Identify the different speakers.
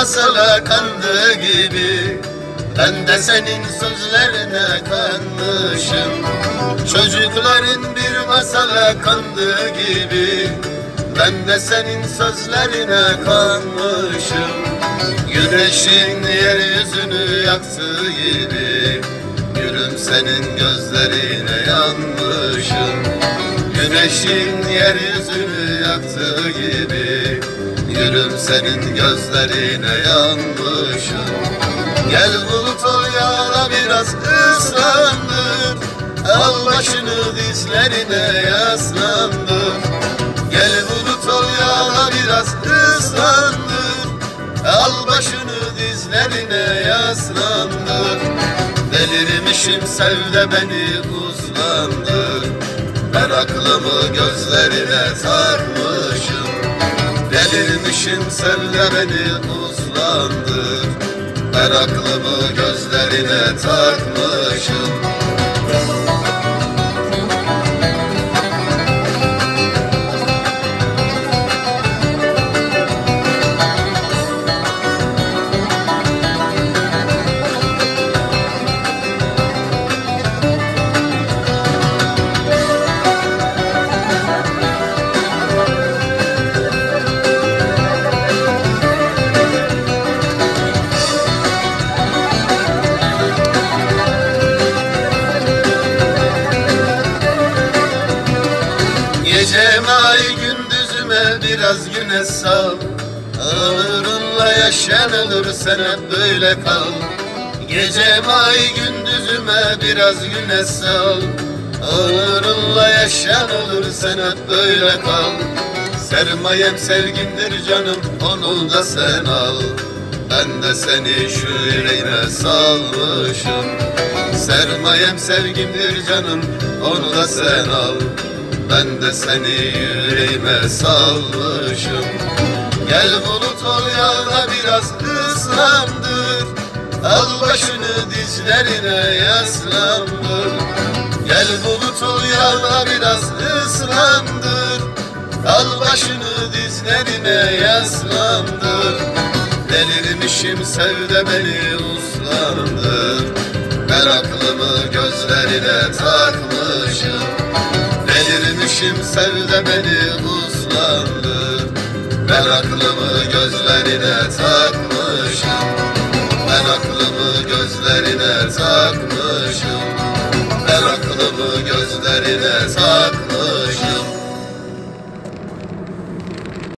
Speaker 1: masala kandığı gibi ben de senin sözlerine kanmışım. Çocukların bir masala kandığı gibi ben de senin sözlerine kanmışım. Güneşin yeryüzünü yaktığı gibi gülüm senin gözlerine yanmışım. Güneşin yeryüzünü yaktığı gibi gülüm senin gözlerine yanmışım. Gel bulut ol yağla biraz ıslandır, al başını dizlerine yaslandır. Gel bulut ol yağla biraz ıslandır, al başını dizlerine yaslandır. Delirmişim sev de beni uzlandır, ben aklımı gözlerine takmışım. Delirmişim sev de beni uzlandır, ben aklımı gözlerine takmışım. Geceme ay gündüzüme biraz güneş sal, Onurunla yaşanılır sen hep böyle kal. Geceme ay gündüzüme biraz güneş sal, Onurunla yaşanılır sen hep böyle kal. Sermayem sevgindir canım onu da sen al, ben de seni şu yüreğime salmışım. Sermayem sevgimdir canım onu da sen al, ben de seni yüreğime salmışım. Gel bulut ol yağla biraz ıslandır, al başını dizlerine yaslandır. Gel bulut ol yağla biraz ıslandır, al başını dizlerine yaslandır. Delirmişim sev de beni uslandır, ben aklımı gözlerine takmışım. Delirmişim sev de beni uslandır, ben aklımı gözlerine takmışım.